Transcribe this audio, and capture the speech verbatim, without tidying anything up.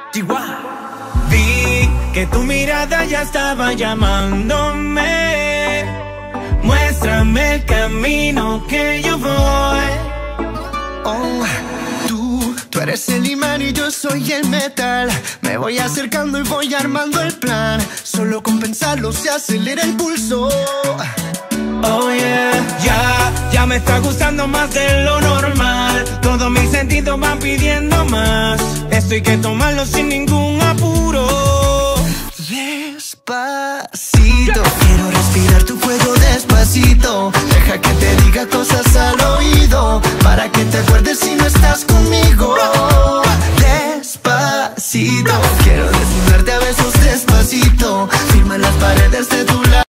Chihuahua. Vi que tu mirada ya estaba llamándome. Muéstrame el camino que yo voy. Oh, tú, tú eres el imán y yo soy el metal. Me voy acercando y voy armando el plan. Solo con pensarlo se acelera el pulso. Oh yeah, ya, ya me está gustando más de lo normal. Todos mis sentidos van pidiendo más. Esto hay que tomarlo sin ningún apuro. Despacito, quiero respirar tu fuego despacito. Deja que te diga cosas